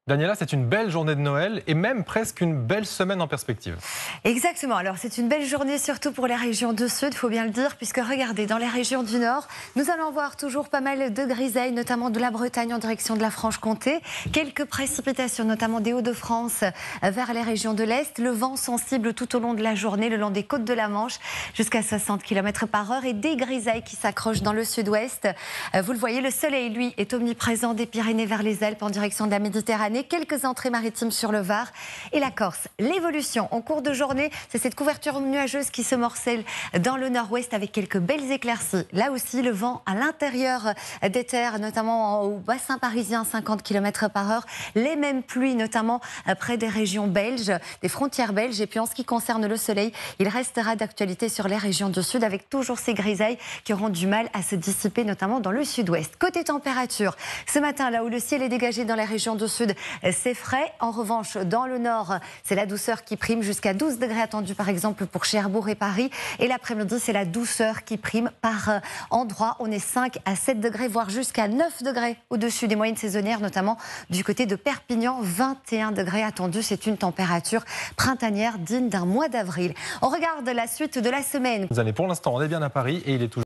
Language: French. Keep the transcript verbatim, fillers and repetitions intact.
Daniela, c'est une belle journée de Noël et même presque une belle semaine en perspective. Exactement, alors c'est une belle journée surtout pour les régions du sud, il faut bien le dire, puisque regardez, dans les régions du nord, nous allons voir toujours pas mal de grisailles, notamment de la Bretagne en direction de la Franche-Comté. Quelques précipitations, notamment des Hauts-de-France vers les régions de l'Est. Le vent sensible tout au long de la journée, le long des côtes de la Manche, jusqu'à soixante kilomètres par heure, et des grisailles qui s'accrochent dans le sud-ouest. Vous le voyez, le soleil, lui, est omniprésent des Pyrénées vers les Alpes en direction de la Méditerranée. Quelques entrées maritimes sur le Var et la Corse. L'évolution en cours de journée, c'est cette couverture nuageuse qui se morcelle dans le nord-ouest avec quelques belles éclaircies. Là aussi, le vent à l'intérieur des terres, notamment au bassin parisien, cinquante kilomètres par heure. Les mêmes pluies, notamment près des régions belges, des frontières belges. Et puis en ce qui concerne le soleil, il restera d'actualité sur les régions du sud avec toujours ces grisailles qui auront du mal à se dissiper, notamment dans le sud-ouest. Côté température, ce matin, là où le ciel est dégagé dans les régions du sud, c'est frais. En revanche, dans le nord, c'est la douceur qui prime, jusqu'à douze degrés attendus par exemple pour Cherbourg et Paris. Et l'après-midi, c'est la douceur qui prime par endroit. On est cinq à sept degrés, voire jusqu'à neuf degrés au-dessus des moyennes saisonnières, notamment du côté de Perpignan. vingt et un degrés attendus. C'est une température printanière digne d'un mois d'avril. On regarde la suite de la semaine. Pour l'instant, on est bien à Paris et il est toujours